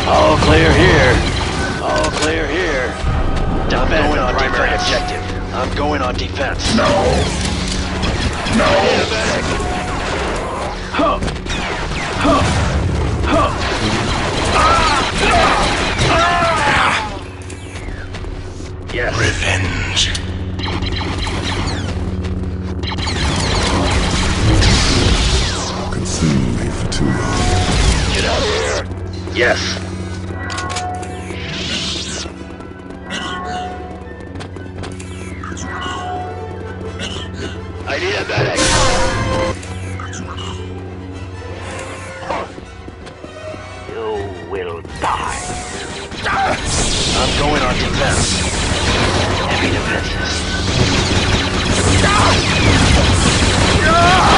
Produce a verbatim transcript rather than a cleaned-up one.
All clear here. All clear here. I'm Defend going on primary defense. objective. I'm going on defense. No! No! Huh. Huh. Huh. Yes. Revenge. Consumed me for too long. Get out of here. Yes. I need a medic. You will die. I'm going on defense. Heavy defenses. Ah!